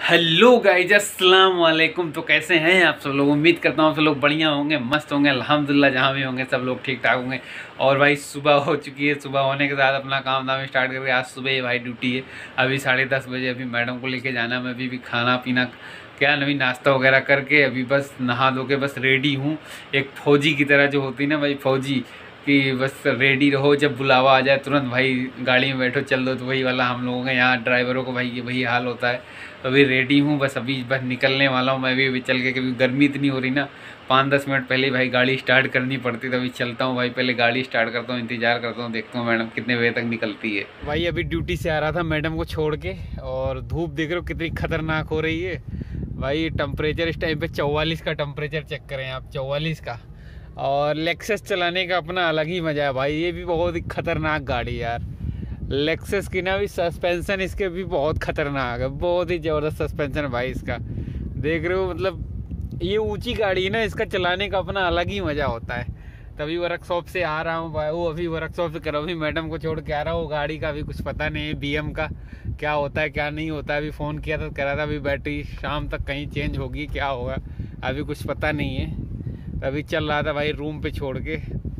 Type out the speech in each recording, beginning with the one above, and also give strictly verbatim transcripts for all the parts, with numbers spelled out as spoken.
Hello guys, अस्सलाम वालेकुम। तो कैसे हैं आप सब लोग? उम्मीद करता हूँ आप सब लोग बढ़िया होंगे, मस्त होंगे। अल्हम्दुलिल्लाह जहाँ भी होंगे सब लोग ठीक ठाक होंगे। और भाई सुबह हो चुकी है, सुबह होने के साथ अपना काम धाम स्टार्ट करके आज सुबह ही भाई ड्यूटी है। अभी साढ़े दस बजे अभी मैडम को लेके जाना। मैं अभी भी खाना पीना क्या नवी नाश्ता वगैरह करके अभी बस नहा धो के बस रेडी हूँ। एक फ़ौजी की तरह जो होती है ना भाई, फ़ौजी कि बस रेडी रहो, जब बुलावा आ जाए तुरंत भाई गाड़ी में बैठो चल दो। तो वही वाला हम लोगों का यहाँ ड्राइवरों को भाई ये वही हाल होता है। तो अभी रेडी हूँ, बस अभी बस निकलने वाला हूँ मैं भी अभी चल के। क्योंकि गर्मी इतनी हो रही ना, पाँच दस मिनट पहले भाई गाड़ी स्टार्ट करनी पड़ती। तो अभी चलता हूँ भाई, पहले गाड़ी स्टार्ट करता हूँ, इंतज़ार करता हूँ, देखता हूँ मैडम कितने बजे तक निकलती है। भाई अभी ड्यूटी से आ रहा था मैडम को छोड़ के, और धूप देख रहे हो कितनी खतरनाक हो रही है भाई। टेम्परेचर इस टाइम पे चौवालीस का टेम्परेचर चेक करें आप, चौवालीस का। और लेक्सस चलाने का अपना अलग ही मज़ा है भाई। ये भी बहुत ही खतरनाक गाड़ी यार। लेक्सस की ना भी सस्पेंशन इसके भी बहुत खतरनाक है, बहुत ही ज़बरदस्त सस्पेंशन है भाई इसका। देख रहे हो, मतलब ये ऊंची गाड़ी है ना, इसका चलाने का अपना अलग ही मज़ा होता है। तभी वर्कशॉप से आ रहा हूँ भाई, वो अभी वर्कशॉप से कर अभी मैडम को छोड़ के आ रहा हूँ। गाड़ी का अभी कुछ पता नहीं है, बी एम का क्या होता है क्या नहीं होता है। अभी फ़ोन किया था, कह रहा था अभी बैटरी शाम तक कहीं चेंज होगी, क्या होगा अभी कुछ पता नहीं है। अभी चल रहा था भाई रूम पे छोड़ के।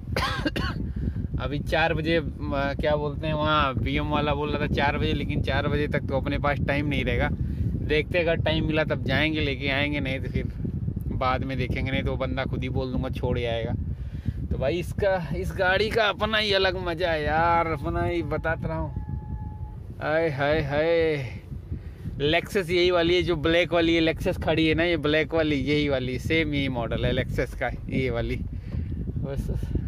अभी चार बजे क्या बोलते हैं वहाँ बीएम वाला बोल रहा था चार बजे, लेकिन चार बजे तक तो अपने पास टाइम नहीं रहेगा। देखते अगर टाइम मिला तब जाएंगे, लेके आएंगे, नहीं तो फिर बाद में देखेंगे। नहीं तो वो बंदा खुद ही बोल दूंगा छोड़ ही आएगा। तो भाई इसका इस गाड़ी का अपना ही अलग मज़ा है यार, अपना ही बताता रहा हूँ। आय हाय हाय, लेक्सस यही वाली है जो ब्लैक वाली है लेक्सस खड़ी है ना, ये ब्लैक वाली यही वाली सेम यही मॉडल है लेक्सस का, ये वाली बस।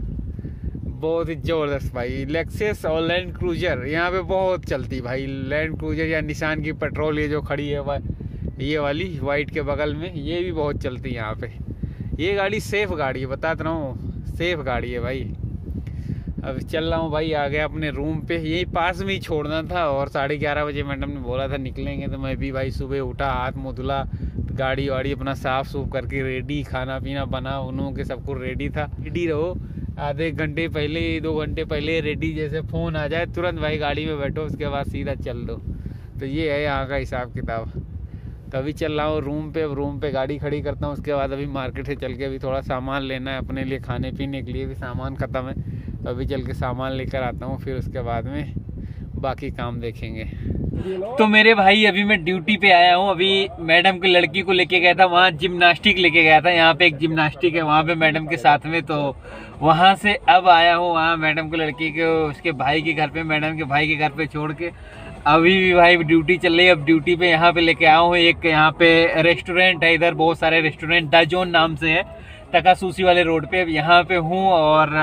बहुत ही ज़बरदस्त भाई लेक्सस और लैंड क्रूजर यहाँ पे बहुत चलती भाई। लैंड क्रूजर या निशान की पेट्रोल ये जो खड़ी है ये वाली वाइट के बगल में, ये भी बहुत चलती है यहाँ पे। ये गाड़ी सेफ गाड़ी है, बताता रहा हूँ, सेफ गाड़ी है भाई। अब चल रहा हूँ भाई, आ गया अपने रूम पे, यही पास में ही छोड़ना था। और साढ़े ग्यारह बजे मैडम ने बोला था निकलेंगे। तो मैं भी भाई सुबह उठा, हाथ मुँह धुला, गाड़ी वाड़ी अपना साफ़ सूफ करके रेडी, खाना पीना बना उन्हों के सब कुछ रेडी था। रेडी रहो, आधे घंटे पहले दो घंटे पहले रेडी, जैसे फ़ोन आ जाए तुरंत भाई गाड़ी में बैठो, उसके बाद सीधा चल दो। तो ये है यहाँ का हिसाब किताब। तो अभी चल रहा हूँ रूम पे, अब रूम पे गाड़ी खड़ी करता हूँ। उसके बाद अभी मार्केट से चल के अभी थोड़ा सामान लेना है अपने लिए, खाने पीने के लिए भी सामान ख़त्म है। तो अभी चल के सामान लेकर आता हूँ, फिर उसके बाद में बाकी काम देखेंगे। तो मेरे भाई अभी मैं ड्यूटी पे आया हूँ। अभी मैडम की लड़की को लेके गया था, वहाँ जिम्नास्टिक लेके गया था। यहाँ पे एक जिम्नास्टिक है वहाँ पे मैडम के साथ में। तो वहाँ से अब आया हूँ वहाँ मैडम की लड़की को उसके भाई के घर पे, मैडम के भाई के घर पे छोड़ के अभी भी भाई ड्यूटी चल रही है। अब ड्यूटी पे यहाँ पे लेके आया हूँ। एक यहाँ पे रेस्टोरेंट है, इधर बहुत सारे रेस्टोरेंट डाजोन नाम से है, तकासूसी वाले रोड पे। अब यहाँ पे हूँ और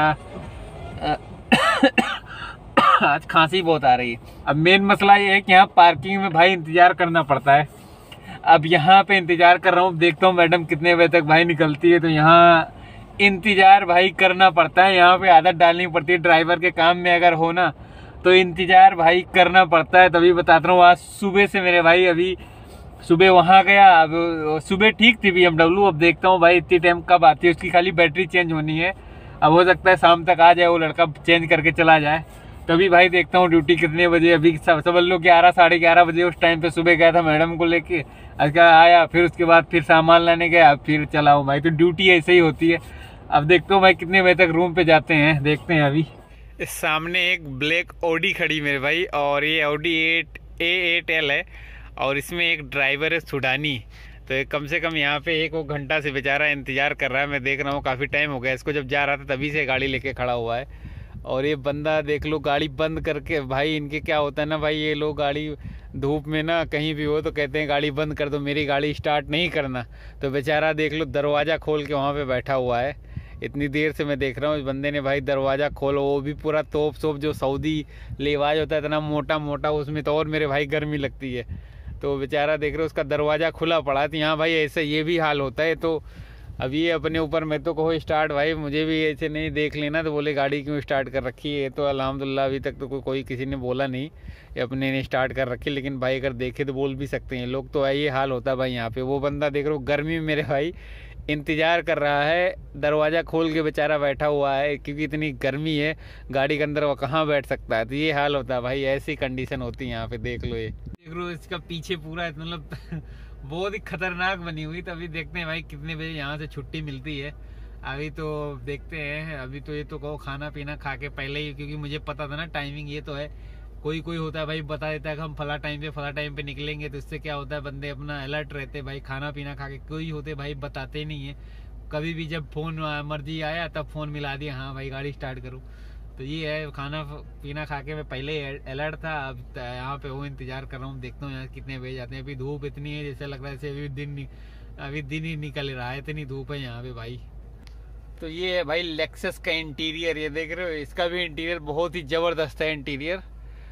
आज खांसी बहुत आ रही है। अब मेन मसला ये है कि यहाँ पार्किंग में भाई इंतज़ार करना पड़ता है। अब यहाँ पे इंतज़ार कर रहा हूँ, देखता हूँ मैडम कितने बजे तक भाई निकलती है। तो यहाँ इंतज़ार भाई करना पड़ता है, यहाँ पे आदत डालनी पड़ती है। ड्राइवर के काम में अगर हो ना तो इंतज़ार भाई करना पड़ता है। तभी बताता रहा हूँ, आज सुबह से मेरे भाई अभी सुबह वहाँ गया। अब सुबह ठीक थी बी एम डब्ल्यू, अब देखता हूँ भाई इतनी टाइम कब आती है। उसकी खाली बैटरी चेंज होनी है, अब हो सकता है शाम तक आ जाए, वो लड़का चेंज करके चला जाए। तभी भाई देखता हूँ ड्यूटी कितने बजे। अभी सब समझ लो ग्यारह साढ़े ग्यारह बजे उस टाइम पे सुबह गया था मैडम को लेके, अच्छा आया, फिर उसके बाद फिर सामान लाने गया, फिर चला हूँ भाई। तो ड्यूटी ऐसे ही होती है। अब देखता हूँ भाई कितने बजे तक रूम पे जाते हैं, देखते हैं। अभी इस सामने एक ब्लैक ऑडी खड़ी मेरे भाई, और ये Audi eight A eight L है, और इसमें एक ड्राइवर है सुडानी। तो एक कम से कम यहाँ पे एक वो घंटा से बेचारा इंतज़ार कर रहा है। मैं देख रहा हूँ काफ़ी टाइम हो गया इसको, जब जा रहा था तभी से गाड़ी लेके खड़ा हुआ है। और ये बंदा देख लो गाड़ी बंद करके, भाई इनके क्या होता है ना भाई, ये लोग गाड़ी धूप में ना कहीं भी हो तो कहते हैं गाड़ी बंद कर दो, मेरी गाड़ी स्टार्ट नहीं करना। तो बेचारा देख लो दरवाज़ा खोल के वहाँ पे बैठा हुआ है। इतनी देर से मैं देख रहा हूँ इस बंदे ने भाई दरवाज़ा खोलो, वो भी पूरा तोप सोप जो सऊदी लिवाज होता है इतना मोटा मोटा, उसमें तो और मेरे भाई गर्मी लगती है। तो बेचारा देख रहे हो उसका दरवाज़ा खुला पड़ा है। तो यहाँ भाई ऐसे ये भी हाल होता है। तो अब ये अपने ऊपर, मैं तो कहो स्टार्ट भाई, मुझे भी ऐसे नहीं देख लेना तो बोले गाड़ी क्यों स्टार्ट कर रखी है। तो अल्हम्दुलिल्लाह अभी तक तो कोई कोई किसी ने बोला नहीं, अपने ने स्टार्ट कर रखी। लेकिन भाई अगर देखे तो बोल भी सकते हैं लोग। तो ये हाल होता है भाई यहाँ पे। वो बंदा देख रहे हो गर्मी में मेरे भाई इंतज़ार कर रहा है, दरवाज़ा खोल के बेचारा बैठा हुआ है, क्योंकि इतनी गर्मी है गाड़ी के अंदर वो कहाँ बैठ सकता है। तो ये हाल होता है भाई, ऐसी कंडीशन होती है यहाँ पे, देख लो। ये देख रहे हो इसका पीछे पूरा मतलब बहुत ही खतरनाक बनी हुई। तो अभी देखते हैं भाई कितने बजे यहाँ से छुट्टी मिलती है। अभी तो देखते हैं। अभी तो ये तो कहो खाना पीना खा के पहले ही, क्योंकि मुझे पता था ना टाइमिंग ये तो है। कोई कोई होता है भाई बता देता है कि हम फला टाइम पे फला टाइम पे निकलेंगे, तो इससे क्या होता है बंदे अपना अलर्ट रहते भाई खाना पीना खा के। कोई होते भाई बताते नहीं है, कभी भी जब फोन मर्जी आया तब फोन मिला दिया, हाँ भाई गाड़ी स्टार्ट करो। तो ये है खाना पीना खा के मैं पहले अलर्ट था। अब यहाँ पे वो इंतजार कर रहा हूँ, देखता हूँ यहाँ कितने बजे जाते हैं। अभी धूप इतनी है जैसे लग रहा है जैसे अभी दिन अभी दिन ही निकल रहा है, इतनी धूप है यहाँ पे भाई। तो ये है भाई लेक्सस का इंटीरियर, ये देख रहे हो इसका भी इंटीरियर बहुत ही ज़बरदस्त है इंटीरियर।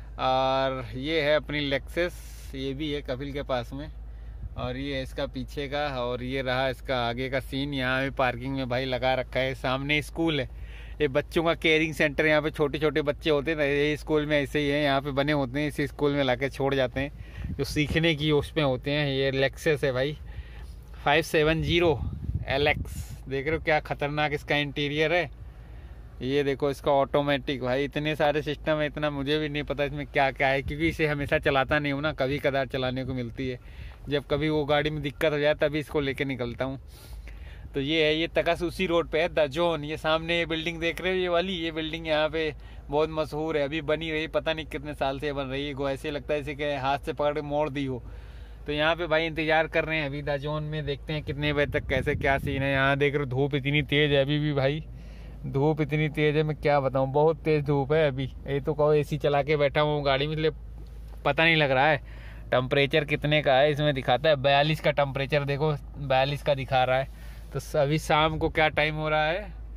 और ये है अपनी लेक्सस, ये भी है कपिल के पास में। और ये है इसका पीछे का, और ये रहा इसका आगे का सीन। यहाँ भी पार्किंग में भाई लगा रखा है। सामने स्कूल है, ये बच्चों का केयरिंग सेंटर। यहाँ पे छोटे छोटे बच्चे होते हैं ना, ये स्कूल में ऐसे ही है, यहाँ पे बने होते हैं, इसी स्कूल में लाके छोड़ जाते हैं जो सीखने की उसमें होते हैं। ये लेक्सस है भाई five seven zero L X. देख रहे हो क्या खतरनाक इसका इंटीरियर है। ये देखो इसका ऑटोमेटिक, भाई इतने सारे सिस्टम है, इतना मुझे भी नहीं पता इसमें क्या क्या है, क्योंकि इसे हमेशा चलाता नहीं हूँ ना, कभी कदार चलाने को मिलती है। जब कभी वो गाड़ी में दिक्कत हो जाए तभी इसको लेके निकलता हूँ। तो ये है, ये तकासूसी रोड पे है द जोन। ये सामने ये बिल्डिंग देख रहे हो, ये वाली ये बिल्डिंग यहाँ पे बहुत मशहूर है, अभी बनी रही, पता नहीं कितने साल से बन रही है। ऐसे लगता है इसे कि हाथ से पकड़ के मोड़ दी हो। तो यहाँ पे भाई इंतजार कर रहे हैं अभी द जोन में, देखते हैं कितने बजे तक कैसे क्या सीन है। यहाँ देख रहे हो धूप इतनी तेज है अभी भी भाई, धूप इतनी तेज है मैं क्या बताऊँ, बहुत तेज धूप है अभी। ये तो कहो एसी चला के बैठा हूँ गाड़ी में, इसलिए पता नहीं लग रहा है टेम्परेचर कितने का है। इसमें दिखाता है बयालीस का टेम्परेचर, देखो बयालीस का दिखा रहा है। तो अभी शाम को क्या टाइम हो रहा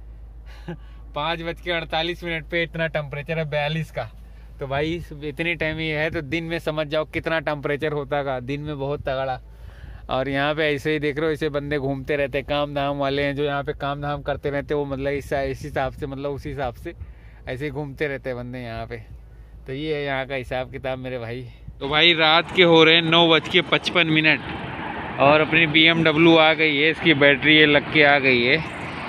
है पाँच बज के अड़तालीस मिनट पे इतना टेम्परेचर है बयालीस का। तो भाई इतनी टाइम ही है तो दिन में समझ जाओ कितना टेम्परेचर होता का, दिन में बहुत तगड़ा। और यहाँ पे ऐसे ही देख रहे हो, ऐसे बंदे घूमते रहते हैं, काम धाम वाले हैं जो यहाँ पे काम धाम करते रहते हैं, वो मतलब इस इस हिसाब से मतलब उसी हिसाब से ऐसे ही घूमते रहते हैं बंदे यहाँ पे। तो ये है यहाँ का हिसाब किताब मेरे भाई। तो भाई रात के हो रहे हैं नौ बज के पचपन मिनट और अपनी बी एम डब्ल्यू आ गई है, इसकी बैटरी ये लग के आ गई है।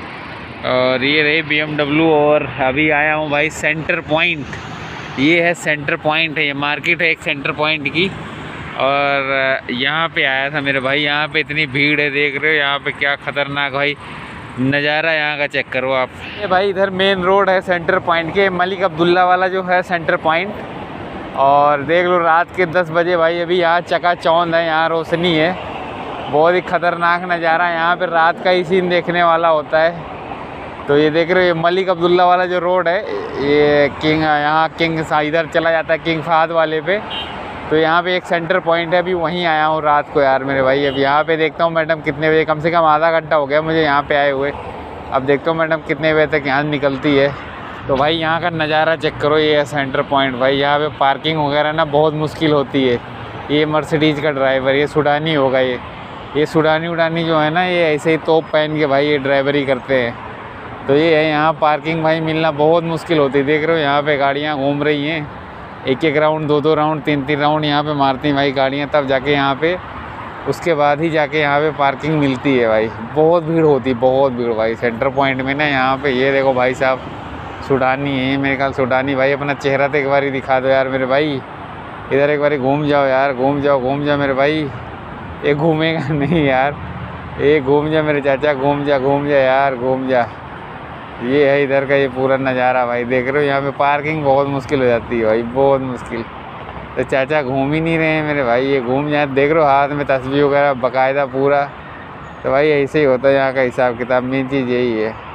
और ये रही बी एम डब्ल्यू। और अभी आया हूँ भाई सेंटर पॉइंट, ये है सेंटर पॉइंट है, ये मार्केट है एक सेंटर पॉइंट की। और यहाँ पे आया था मेरे भाई, यहाँ पे इतनी भीड़ है देख रहे हो, यहाँ पे क्या खतरनाक भाई नज़ारा यहाँ का चेक करो आप। ये भाई इधर मेन रोड है सेंटर पॉइंट के, मलिक अब्दुल्ला वाला जो है सेंटर पॉइंट। और देख लो रात के दस बजे भाई अभी यहाँ चकाचौंध है, यहाँ रोशनी है, बहुत ही खतरनाक नज़ारा। यहाँ पे रात का ही सीन देखने वाला होता है। तो ये देख रहे हो ये मलिक अब्दुल्ला वाला जो रोड है, ये किंग यहाँ किंग इधर चला जाता है किंग फहद वाले पे। तो यहाँ पे एक सेंटर पॉइंट है, अभी वहीं आया हूँ रात को यार मेरे भाई। अब यहाँ पे देखता हूँ मैडम कितने बजे, कम से कम आधा घंटा हो गया मुझे यहाँ पे आए हुए। अब देखता हूँ मैडम कितने बजे तक यहाँ निकलती है। तो भाई यहाँ का नज़ारा चेक करो, ये है सेंटर पॉइंट भाई। यहाँ पे पार्किंग वगैरह ना बहुत मुश्किल होती है। ये मर्सिडीज़ का ड्राइवर, ये सुडानी होगा, ये ये सुडानी उडानी जो है ना, ये ऐसे ही तोप पहन के भाई ये ड्राइवरी करते हैं। तो ये है यहाँ पार्किंग भाई मिलना बहुत मुश्किल होती है। देख रहे हो यहाँ पे गाड़ियाँ घूम रही हैं, एक एक राउंड दो दो राउंड तीन तीन राउंड यहाँ पे मारती हैं भाई गाड़ियाँ, तब जाके यहाँ पे उसके बाद ही जाके यहाँ पे पार्किंग मिलती है भाई। बहुत भीड़ होती है, बहुत भीड़ भाई सेंटर पॉइंट में ना। यहाँ पे ये देखो भाई साहब सुडानी है मेरे ख्याल, सुडानी भाई अपना चेहरा तो एक बार ही दिखा दो यार मेरे भाई। इधर एक बार घूम जाओ यार, घूम जाओ घूम जाओ मेरे भाई। ये घूमेगा नहीं यार, ये घूम जा मेरे चाचा, घूम जा घूम जा यार घूम जा। ये है इधर का ये पूरा नज़ारा भाई, देख रहे हो यहाँ पे पार्किंग बहुत मुश्किल हो जाती है भाई, बहुत मुश्किल। तो चाचा घूम ही नहीं रहे हैं मेरे भाई, ये घूम जाए। देख रहे हो हाथ में तस्वीर वगैरह बाकायदा पूरा। तो भाई ऐसे ही होता है यहाँ का हिसाब किताब, मेन चीज़ यही है।